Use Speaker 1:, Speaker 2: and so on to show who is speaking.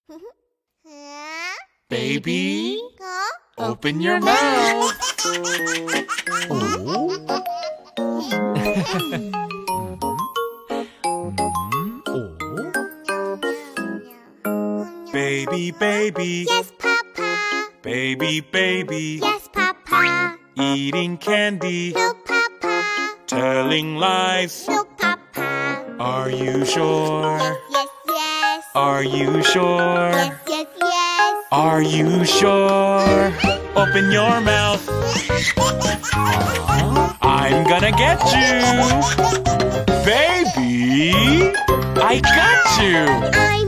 Speaker 1: Baby, open your mouth. Oh. Baby, baby.
Speaker 2: Yes, Papa.
Speaker 1: Baby, baby.
Speaker 2: Yes, Papa.
Speaker 1: Eating candy.
Speaker 2: No, Papa.
Speaker 1: Telling lies.
Speaker 2: No, Papa.
Speaker 1: Are you sure?
Speaker 2: Yes, yes.
Speaker 1: Are you sure?
Speaker 2: Yes, yes, yes.
Speaker 1: Are you sure? Open your mouth. I'm gonna get you. Baby, I got you.
Speaker 2: I